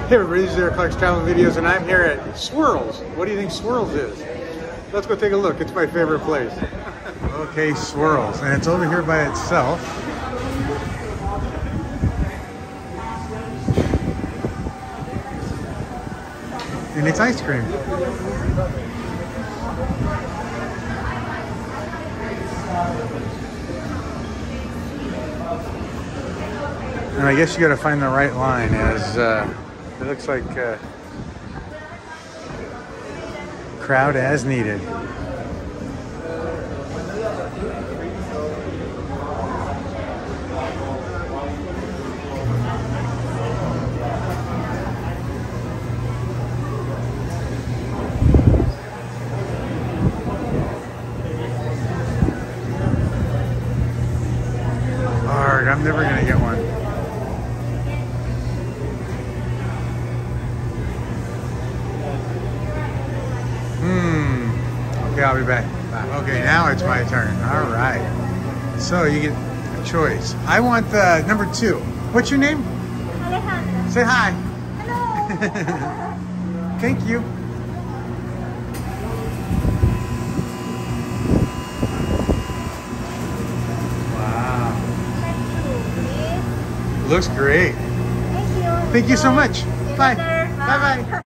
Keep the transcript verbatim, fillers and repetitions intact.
Hey everybody, this is Eric Clark's Travel Videos, and I'm here at SWIRLS. What do you think SWIRLS is? Let's go take a look. It's my favorite place. Okay, SWIRLS, and it's over here by itself. And it's ice cream. And I guess you gotta find the right line, as uh, it looks like uh, crowd as needed. Arg, I'm never gonna get one. Okay, I'll be back. Okay, now it's my turn. All right. So you get a choice. I want the number two. What's your name? Alejandra. Say hi. Hello. Thank you. Wow. Looks great. Thank you. Thank you so much. Bye. Bye. Bye-bye.